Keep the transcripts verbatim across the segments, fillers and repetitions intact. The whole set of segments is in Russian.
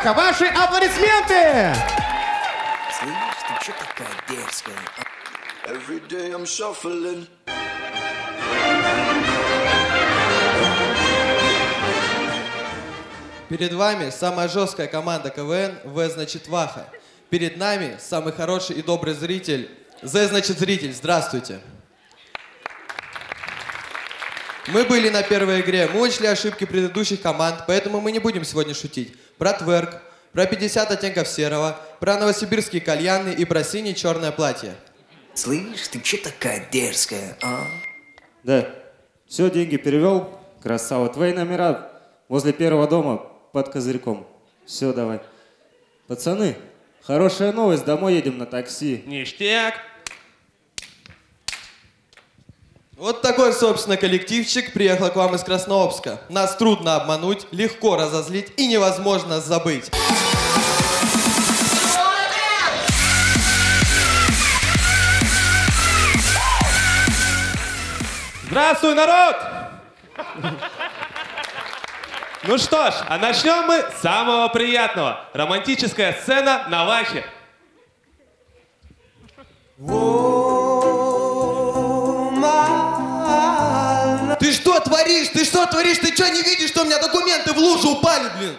Ваха. Ваши аплодисменты! Слышь, ты чё такая дерзкая? Every day I'm shuffling. Перед вами самая жесткая команда КВН В значит Ваха. Перед нами самый хороший и добрый зритель З значит зритель. Здравствуйте. Мы были на первой игре, мы учли ошибки предыдущих команд, поэтому мы не будем сегодня шутить. Про тверк, про пятьдесят оттенков серого, про новосибирские кальяны и про сине-черное платье. Слышь, ты чё такая дерзкая, а? Да. Все, деньги перевел. Красава. Твои номера возле первого дома под козырьком. Все, давай. Пацаны, хорошая новость. Домой едем на такси. Ништяк. Вот такой, собственно, коллективчик приехал к вам из Краснообска. Нас трудно обмануть, легко разозлить и невозможно забыть. Здравствуй, народ! Ну что ж, а начнем мы с самого приятного. Романтическая сцена на Вахе. Ты что творишь? Ты что творишь? Ты что не видишь, что у меня документы в лужу упали, блин?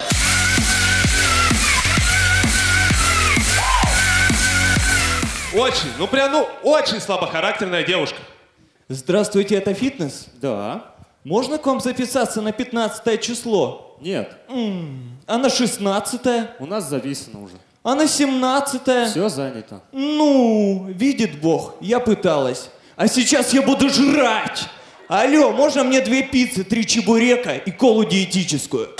Очень, ну прям, ну, очень слабохарактерная девушка. Здравствуйте, это фитнес? Да. Можно к вам записаться на пятнадцатое число? Нет. М-м, а на шестнадцатое? У нас зависено уже. А на семнадцатое? Все занято. Ну, видит Бог, я пыталась. А сейчас я буду жрать. Алло, можно мне две пиццы, три чебурека и колу диетическую?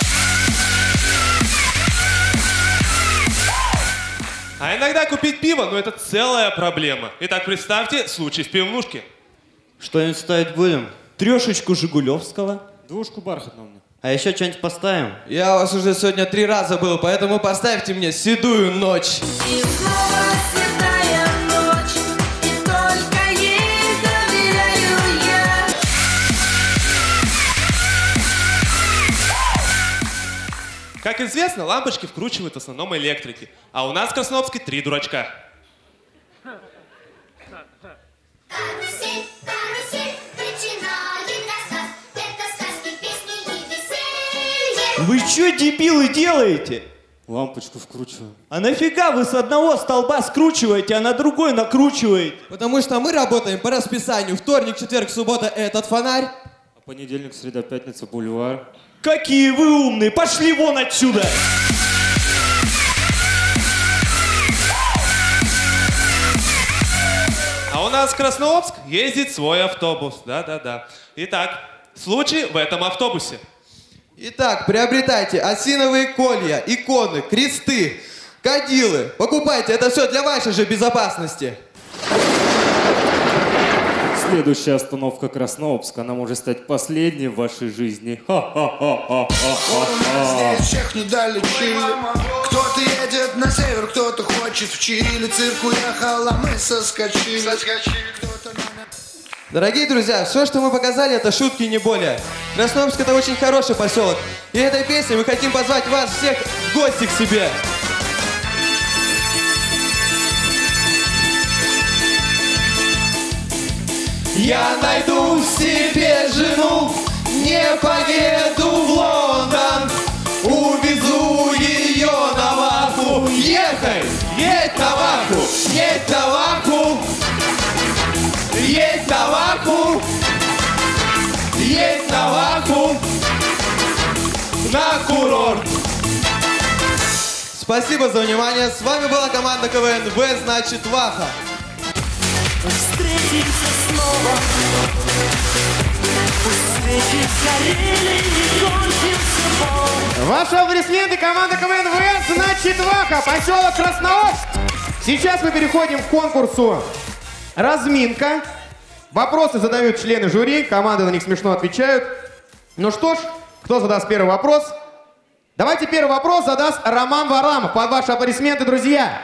А иногда купить пиво, ну это целая проблема. Итак, представьте случай в пивнушке. Что-нибудь ставить будем? Трешечку жигулевского. Двушку бархатную мне. А еще что-нибудь поставим? Я у вас уже сегодня три раза был, поэтому поставьте мне седую ночь. И снова седая ночь, и только ей доверяю я. Как известно, лампочки вкручивают в основном электрики. А у нас в Краснообске три дурачка. Карусель, карусель, начинает рассказ. Это сказки, песни и веселье. Вы что, дебилы, делаете? Лампочку вкручиваем. А нафига вы с одного столба скручиваете, а на другой накручиваете? Потому что мы работаем по расписанию. Вторник, четверг, суббота – этот фонарь. А понедельник, среда, пятница, бульвар. Какие вы умные! Пошли вон отсюда! А у нас в Краснообск ездит свой автобус. Да-да-да. Итак, случай в этом автобусе. Итак, приобретайте осиновые колья, иконы, кресты, кадилы. Покупайте, это все для вашей же безопасности. Следующая остановка Краснообск. Она может стать последней в вашей жизни. Ха-ха-ха-ха-ха-ха. Здесь всех не долечили. Кто-то едет на север, кто-то хочет в Чили. Цирк уехал, а мы соскочили. Кто-то на... Дорогие друзья, все, что мы показали, это шутки, не более. Краснообск – это очень хороший поселок. И этой песней мы хотим позвать вас всех в гости к себе. Я найду себе жену, не поеду в Лондон, увезу ее на Ваху. Ехай, едь на Ваху, едь на Ваху, едь на Ваху, едь на Ваху, на курорт. Спасибо за внимание. С вами была команда КВН В значит Ваха. Встретимся снова. Пусть свечи сгорели и кончился бой. Ваши аплодисменты, команда КВН В значит Ваха, поселок Краснообск. Сейчас мы переходим к конкурсу «Разминка». Вопросы задают члены жюри, команды на них смешно отвечают. Ну что ж, кто задаст первый вопрос? Давайте первый вопрос задаст Роман Варамов. Под ваши аплодисменты, друзья.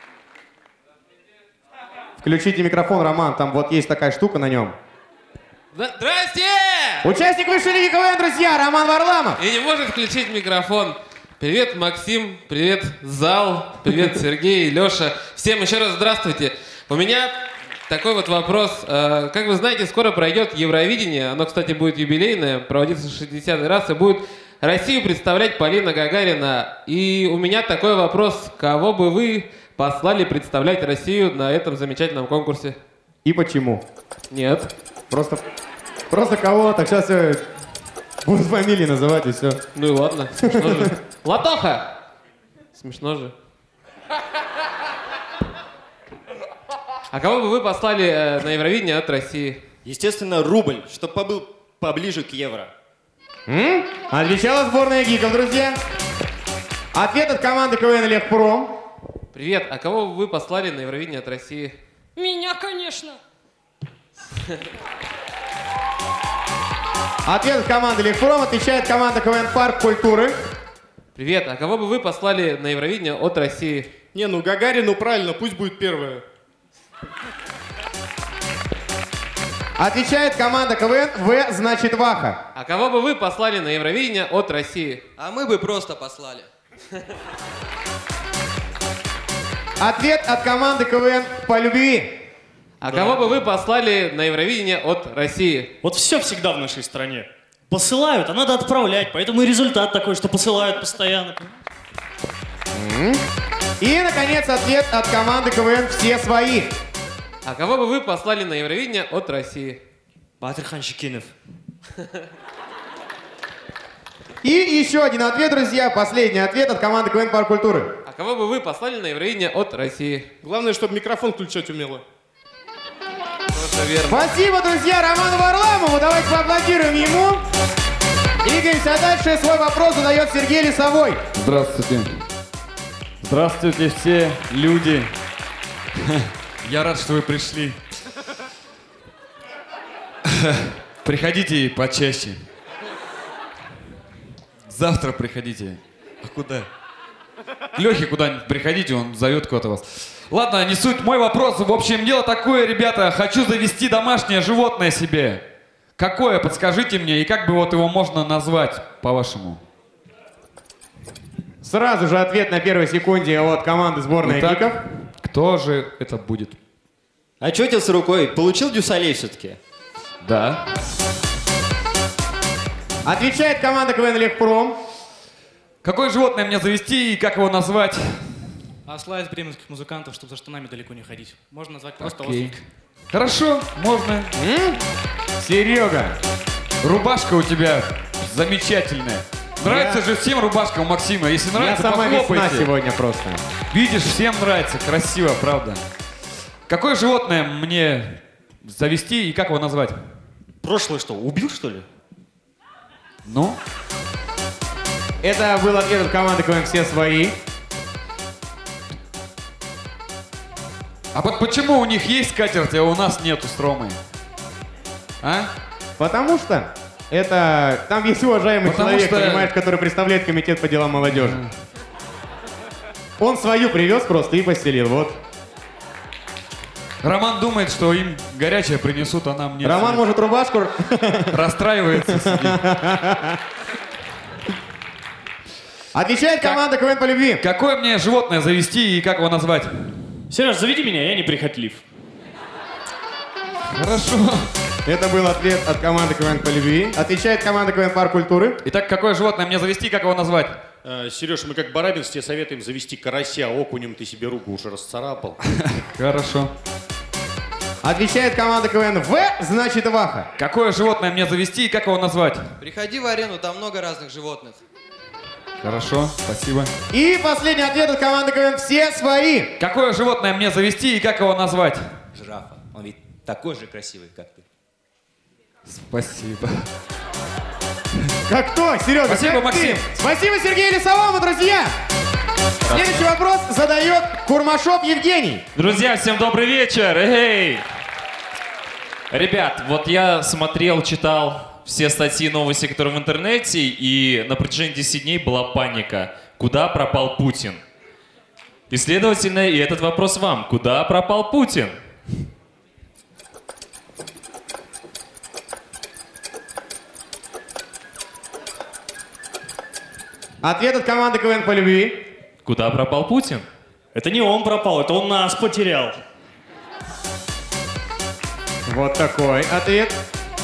Включите микрофон, Роман, там вот есть такая штука на нем. Здрасте! Участник высшей лиги КВН, друзья, Роман Варламов. И не может включить микрофон. Привет, Максим, привет, зал, привет, Сергей, Леша. Всем еще раз здравствуйте. У меня такой вот вопрос. Как вы знаете, скоро пройдет Евровидение. Оно, кстати, будет юбилейное, проводиться шестидесятый раз, и будет Россию представлять Полина Гагарина. И у меня такой вопрос. Кого бы вы послали представлять Россию на этом замечательном конкурсе? И почему? Нет. Просто, просто кого? Так сейчас все будут фамилии называть и все. Ну и ладно, смешно же. Латоха! Смешно же. А кого бы вы послали э, на Евровидение от России? Естественно, рубль, чтобы побыл поближе к евро. М? Отвечала сборная гиков, друзья. Ответ от команды КВН Легпром. Привет, а кого бы вы послали на Евровидение от России? Меня, конечно. Ответ от команды Легпром. Отвечает команда КВН Парк Культуры. Привет, а кого бы вы послали на Евровидение от России? Не, ну Гагарину правильно, пусть будет первая. Отвечает команда КВН В, значит Ваха. А кого бы вы послали на Евровидение от России? А мы бы просто послали. Ответ от команды КВН По любви. А да. Кого бы вы послали на Евровидение от России? Вот все всегда в нашей стране. Посылают, а надо отправлять, поэтому и результат такой, что посылают постоянно. И, наконец, ответ от команды КВН Все свои. А кого бы вы послали на Евровидение от России? Батырхан Шикинов. И еще один ответ, друзья. Последний ответ от команды КВН Парк Культуры. А кого бы вы послали на Евровидение от России? Главное, чтобы микрофон включать умело. Верно. Спасибо, друзья, Роману Варламову. Давайте поаплодируем ему. Двигаемся дальше. Свой вопрос задает Сергей Лесовой. Здравствуйте. Здравствуйте все люди. Я рад, что вы пришли. Приходите почаще. Завтра приходите. А куда? К Лехе куда-нибудь приходите, он зовет куда-то вас. Ладно, не суть. Мой вопрос. В общем, дело такое, ребята. Хочу завести домашнее животное себе. Какое? Подскажите мне. И как бы вот его можно назвать, по-вашему? Сразу же ответ на первой секунде от команды сборной Итак, гиков. Кто же это будет? Очутился рукой. Получил дюсалей все-таки? Да. Отвечает команда КВН Легпром. Какое животное мне завести и как его назвать? Осла из бременских музыкантов, чтобы за штанами далеко не ходить. Можно назвать просто Окей. ослик. Хорошо, можно. М? Серега. Рубашка у тебя замечательная. Нравится Я... же всем рубашка у Максима. Если нравится, Я сама похлопайте. весна сегодня просто. Видишь, всем нравится. Красиво, правда. Какое животное мне завести и как его назвать? Прошлое что, убил, что ли? Ну? Это был ответ от команды КВН Все свои. А вот почему у них есть скатерть, а у нас нету с Ромой? А? Потому что это... Там есть уважаемый Потому человек, что... понимаешь, который представляет комитет по делам молодежи. Он свою привез просто и постелил, вот. Роман думает, что им горячее принесут, а нам нет. Роман может рубашку... Расстраивается себе. Отвечает команда КВН По любви. Какое мне животное завести и как его назвать? Сереж, заведи меня, я неприхотлив. Хорошо. Это был ответ от команды КВН По любви. Отвечает команда КВН Парк Культуры. Итак, какое животное мне завести и как его назвать? Э, Сереж, мы как барабинс тебе советуем завести карася, окунем ты себе руку уже расцарапал. Хорошо. Отвечает команда КВН В, значит Ваха. Какое животное мне завести и как его назвать? Приходи в арену, там много разных животных. Хорошо, спасибо. И последний ответ от команды КВН Все свои. Какое животное мне завести и как его назвать? Жирафа. Он ведь такой же красивый, как ты. Спасибо. Как кто, Серега? Спасибо, как Максим. Ты? Спасибо Сергею Лесовому, друзья. Следующий вопрос задает Курмашов Евгений. Друзья, всем добрый вечер. Эй! Ребят, вот я смотрел, читал все статьи, новости, которые в интернете, и на протяжении десяти дней была паника. Куда пропал Путин? И, следовательно, и этот вопрос вам. Куда пропал Путин? Ответ от команды КВН по любви. Куда пропал Путин? Это не он пропал, это он нас потерял. Вот такой ответ.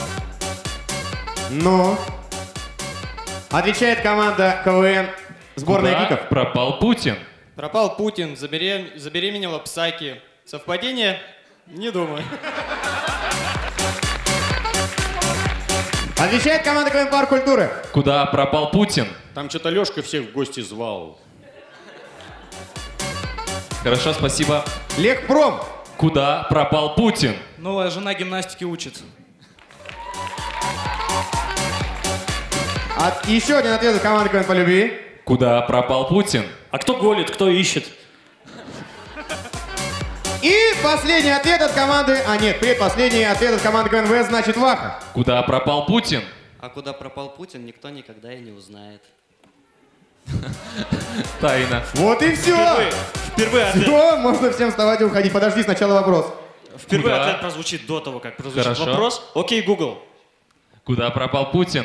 Ну. Отвечает команда КВН сборная Куда гиков. пропал Путин? Пропал Путин, заберем... забеременела Псаки. Совпадение? Не думаю. Отвечает команда КВН Парк культуры. Куда пропал Путин? Там что-то Лешка всех в гости звал. Хорошо, спасибо. Легпром. Куда пропал Путин? Новая жена гимнастики учит. От... Еще один ответ от команды КВН по любви. Куда пропал Путин? А кто голит, кто ищет? И последний ответ от команды... А нет, предпоследний ответ от команды КВН ВС, значит Ваха. Куда пропал Путин? А куда пропал Путин, никто никогда и не узнает. Тайна. Вот и все. Впервые, впервые ответ. Все, можно всем вставать и уходить. Подожди, сначала вопрос. Впервые Куда? ответ прозвучит до того, как прозвучит Хорошо. вопрос. Окей, Google. Куда пропал Путин?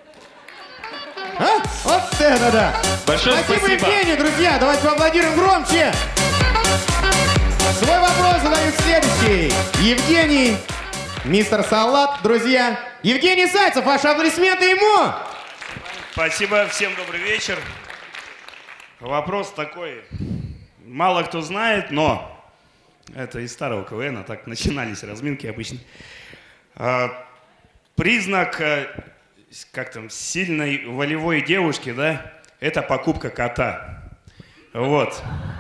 А? Вот это да. Большое спасибо, спасибо. Евгений, друзья. Давайте поаплодируем громче. Свой вопрос задают следующий. Евгений, мистер Салат, друзья. Евгений Зайцев, ваши аплодисменты ему. Спасибо, всем добрый вечер. Вопрос такой. Мало кто знает, но это из старого КВН, так начинались разминки обычно. А, признак, а, как там, сильной волевой девушки, да, это покупка кота. Вот.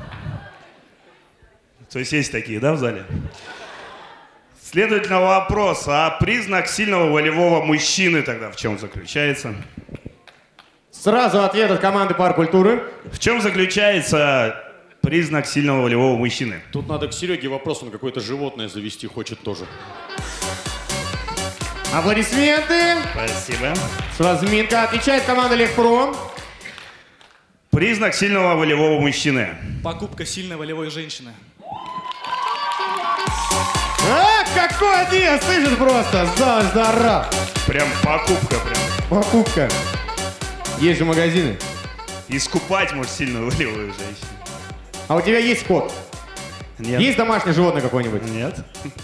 То есть есть такие, да, в зале? Следовательно, вопрос, а признак сильного волевого мужчины тогда в чем заключается? Сразу ответ от команды Парк культуры. В чем заключается признак сильного волевого мужчины? Тут надо к Сереге вопрос, он какое-то животное завести хочет тоже. Аплодисменты. Спасибо. Разминка. Отвечает команда Легпром. Признак сильного волевого мужчины. Покупка сильной волевой женщины. А, какой ответ, слышишь просто, здорово. Прям покупка, прям. Покупка. Есть же магазины. Искупать, может, сильную волевую женщину. А у тебя есть кот? Нет. Есть домашнее животное какое-нибудь? Нет.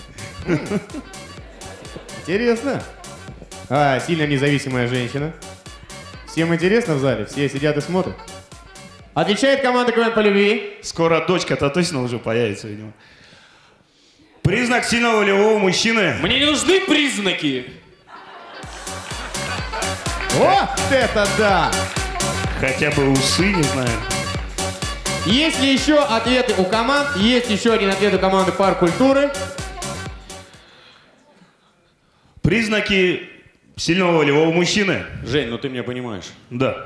Интересно. А, сильно независимая женщина. Всем интересно в зале? Все сидят и смотрят. Отвечает команда КВН по любви. Скоро дочка-то точно уже появится, видимо. Признак сильного волевого мужчины. Мне не нужны признаки. Вот это да! Хотя бы усы, не знаю. Есть ли еще ответы у команд? Есть еще один ответ у команды Парк культуры. Признаки сильного волевого мужчины. Жень, ну ты меня понимаешь. Да.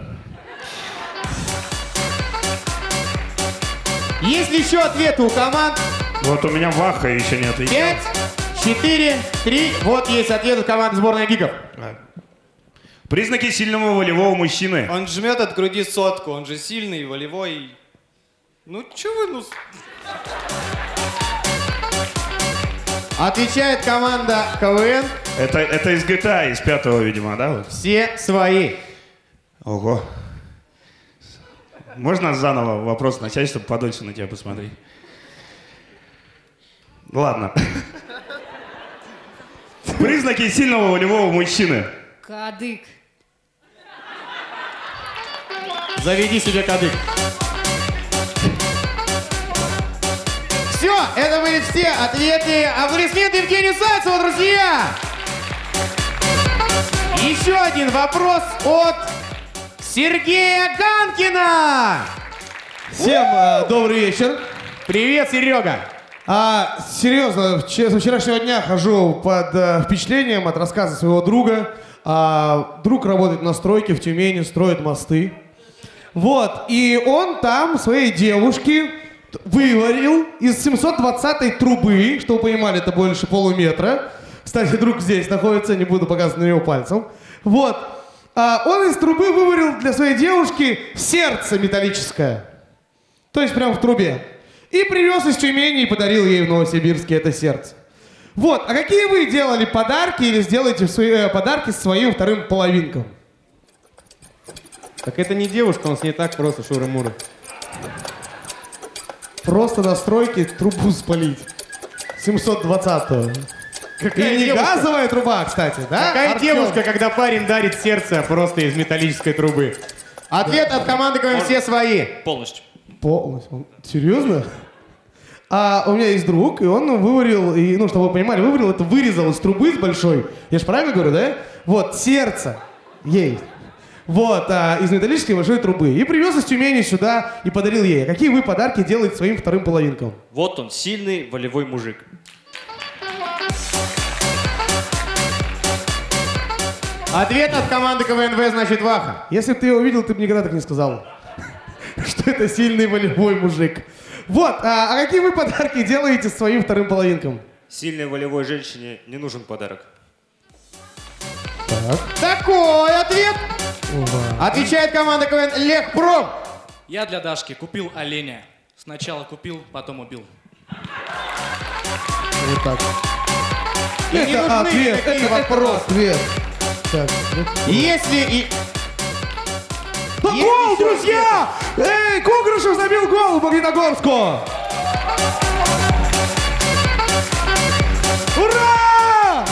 Есть ли еще ответы у команд? Вот у меня Ваха еще не ответил. Пять, четыре, три. Вот есть ответ от команды сборной гиков. Признаки сильного волевого мужчины. Он жмет от груди сотку, он же сильный, волевой. Ну, чё вы, ну... Отвечает команда КВН. Это, это из джи ти эй, из пятого, видимо, да? Вот? Все свои. Ого. Можно заново вопрос начать, чтобы подольше на тебя посмотреть? Ладно. Признаки сильного волевого мужчины. Кадык. Заведи себе кадык. Все, это были все ответы. Аплодисменты Евгению Зайцеву, друзья! Еще один вопрос от Сергея Ганкина. Всем э, добрый вечер. Привет, Серега. А, серьезно, вчера, со вчерашнего дня хожу под э, впечатлением от рассказа своего друга. А, друг работает на стройке в Тюмени, строит мосты. Вот, и он там своей девушке выварил из семьсот двадцатой трубы, что вы понимали, это больше полуметра. Кстати, друг здесь находится, не буду показывать на него пальцем. Вот, а, он из трубы выварил для своей девушки сердце металлическое. То есть прямо в трубе. И привез из Тюмени и подарил ей в Новосибирске это сердце. Вот, а какие вы делали подарки или сделаете свои э, подарки своим вторым половинкам? Так это не девушка, он с ней так просто шуры-муры. Просто на стройке трубу спалить. семьсот двадцатую. Какая И не девушка? газовая труба, кстати, да? Какая Артём? девушка, когда парень дарит сердце просто из металлической трубы? Ответ от команды КВН «Все свои». Полностью. Полностью. Серьезно? А у меня есть друг, и он выварил, и, ну, чтобы вы понимали, выварил это, вырезал из трубы с большой. Я же правильно говорю, да? Вот, сердце ей. Вот, а, из металлической большой трубы. И привез из Тюмени сюда и подарил ей. Какие вы подарки делаете своим вторым половинкам? Вот он, сильный волевой мужик. Ответ от команды КВН «В» значит Ваха. Если бы ты его увидел, ты бы никогда так не сказал. Что это сильный волевой мужик. Вот, а, а какие вы подарки делаете своим вторым половинкам? Сильной волевой женщине не нужен подарок. Так. Такой ответ. Отвечает команда КВН «Легпром». Я для Дашки купил оленя. Сначала купил, потом убил. Вот так. И не Это нужны ответ, никакие это вопросы. ответ. Так. Если и... Да гол, друзья! Эй, Кугрышев забил гол в Магнитогорску! Ура!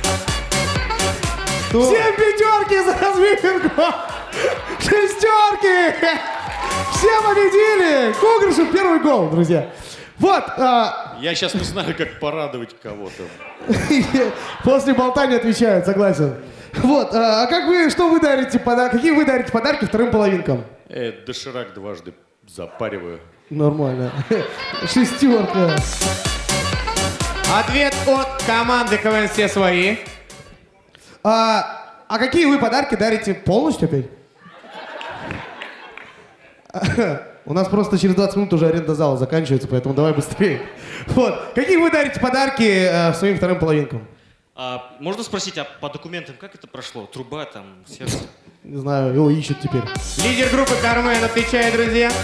Что? Всем пятерки за разминку! Шестерки! Все победили! Кугрышев первый гол, друзья. Вот. А... Я сейчас не знаю, как порадовать кого-то. После болтания отвечают, согласен. Вот, а как вы, что вы дарите, подарки? Какие вы дарите подарки вторым половинкам? Э, доширак дважды запариваю. Нормально. Шестерка. Ответ от команды КВН «Все свои». А, а какие вы подарки дарите полностью опять? У нас просто через двадцать минут уже аренда зала заканчивается, поэтому давай быстрее. Вот. Какие вы дарите подарки э, своим вторым половинкам? А, можно спросить, а по документам как это прошло? Труба там, сердце? Не знаю, его ищут теперь. Лидер группы «Кармен» отвечает, друзья.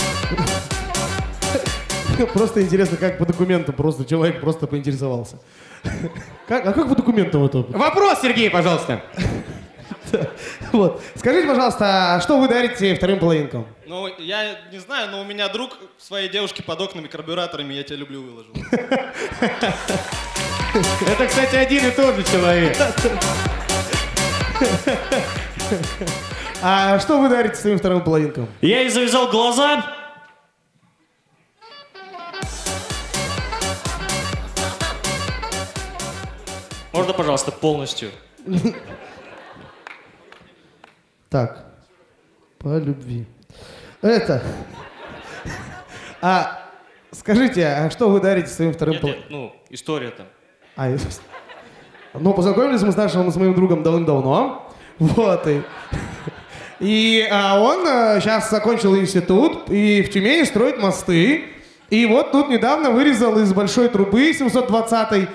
Просто интересно, как по документам, просто человек просто поинтересовался. Как, а как по документам это? Вопрос, Сергей, пожалуйста. Вот. Скажите, пожалуйста, а что вы дарите вторым половинкам? Ну, я не знаю, но у меня друг своей девушке под окнами карбюраторами «Я тебя люблю» выложил. Это, кстати, один и тот же человек. А что вы дарите своим вторым половинкам? Я ей завязал глаза. Можно, пожалуйста, полностью? Так, по любви. Это... А скажите, а что вы дарите своим вторым Нет, половинкам? нет, ну, история там. А, я- ну, познакомились мы с нашим, с моим другом давным-давно. Вот, и... И а, он а, сейчас закончил институт и в Тюмени строит мосты. И вот тут недавно вырезал из большой трубы семьсот двадцатой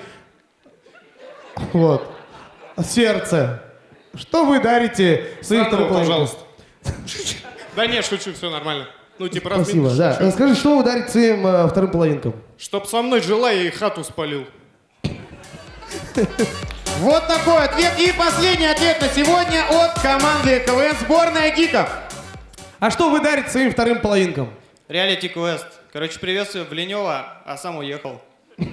вот, сердце. Что вы дарите своим вторым половинкам? пожалуйста. Да нет, шучу, все нормально. Ну, типа, Спасибо, разминка, да. шучу. Скажи, что вы дарите своим э, вторым половинкам? Чтоб со мной жила, я ей хату спалил. Вот такой ответ. И последний ответ на сегодня от команды КВН «Сборная гиков». А что вы дарите своим вторым половинкам? Реалити квест. Короче, приветствую в Ленево, а сам уехал.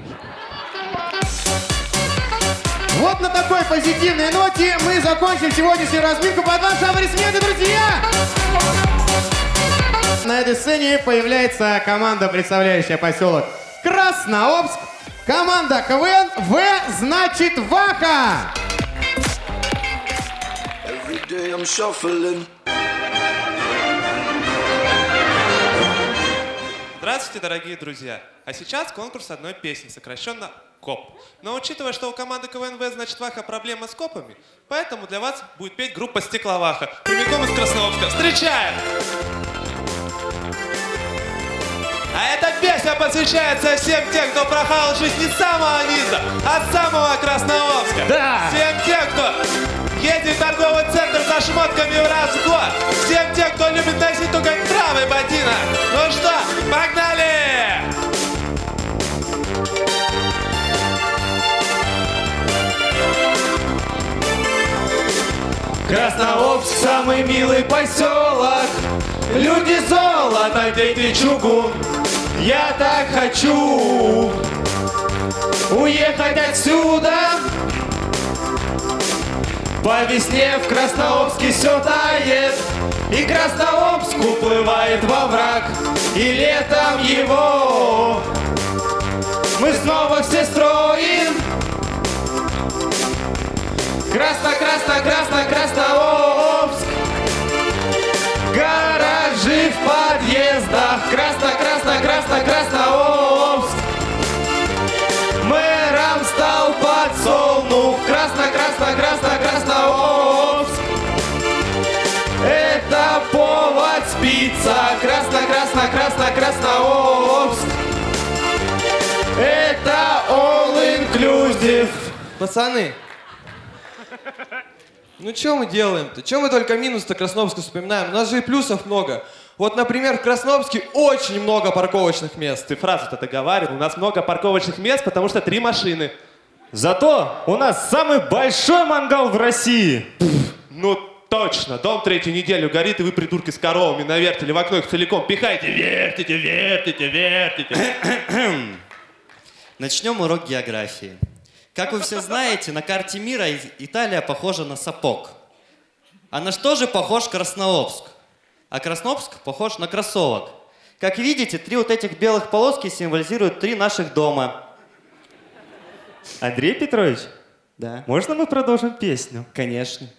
Вот на такой позитивной ноте мы закончим сегодняшнюю разминку под ваши аплодисменты, друзья! На этой сцене появляется команда, представляющая поселок Краснообск. Команда КВН «В» значит Ваха! Every day I'm shuffling. Здравствуйте, дорогие друзья! А сейчас конкурс одной песни, сокращенно КОП. Но учитывая, что у команды КВН «В» значит Ваха проблема с копами, поэтому для вас будет петь группа «Стекловаха». Прямиком из Краснообска. Встречаем! А эта песня посвящается всем тем, кто прохавал жизнь не с самого низа, а с самого Краснообска. Да! Всем тем, кто едет в торговый центр за шмотками в раз в год. Всем тем, кто любит носить только травы ботинок. Ну что, погнали! Краснообск самый милый поселок, люди золото, дети чугун. Я так хочу уехать отсюда. По весне в Краснообске все тает, и Краснообск уплывает во враг. И летом его мы снова все строим. Красно, красно, красно, Краснообск. Гаражи в подъездах. Красно, красно, красно, Краснообск. Мэром стал подсолнух. Красно, красно, красно, Краснообск. Это повод спиться. Красно, красно, красно, Краснообск. Это all inclusive. Пацаны, ну что мы делаем-то? Чего мы только минус-то Краснообска вспоминаем? У нас же и плюсов много. Вот, например, в Краснообске очень много парковочных мест. Ты фразу-то договаривал. У нас много парковочных мест, потому что три машины. Зато у нас самый большой мангал в России. Ну, точно. Дом третью неделю горит, и вы, придурки с коровами, навертели в окно их целиком. Пихайте, вертите, вертите, вертите. Начнем урок географии. Как вы все знаете, на карте мира Италия похожа на сапог. А на что же похож Краснообск? А Краснообск похож на кроссовок. Как видите, три вот этих белых полоски символизируют три наших дома. Андрей Петрович? Да. Можно мы продолжим песню? Конечно.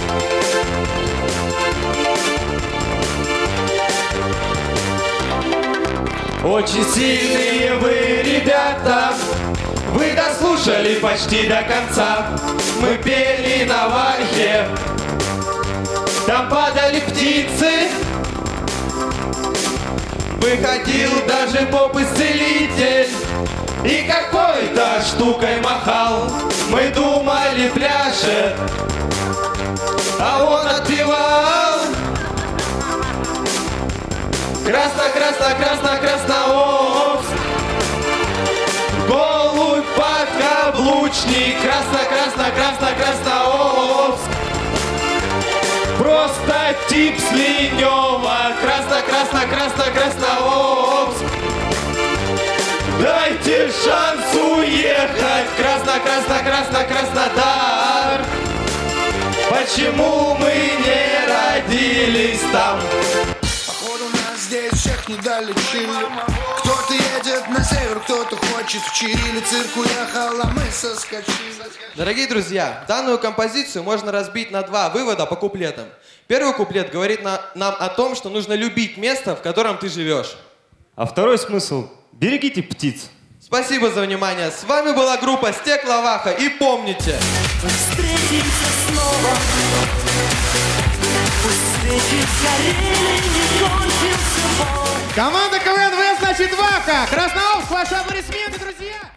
Очень сильные вы, ребята, вы дослушали почти до конца. Мы пели на вахе, там падали птицы. Выходил даже поп-исцелитель и какой-то штукой махал. Мы думали, пляшет, а он отпевал. Красно, красно, красно, Краснообск. Голубь подкаблучник. Красно, красно, красно, Краснообск. Просто тип с Линёва. Красно, красно, красно, Краснообск. Дайте шанс уехать. Красно, красно, красно, Краснодар. Почему мы не родились там? Походу нас здесь всех не долечили. Кто-то едет на север, кто-то хочет в Чили. Цирк уехал, а мы соскочили. Дорогие друзья, данную композицию можно разбить на два вывода по куплетам. Первый куплет говорит на, нам о том, что нужно любить место, в котором ты живешь. А второй смысл – берегите птиц. Спасибо за внимание. С вами была группа Стекловаха. И помните... Встретимся снова. Пусть встречи сгорели, не кончился бой. Команда КВН ВС, значит, Ваха. Краснообск, ваши аплодисменты, друзья.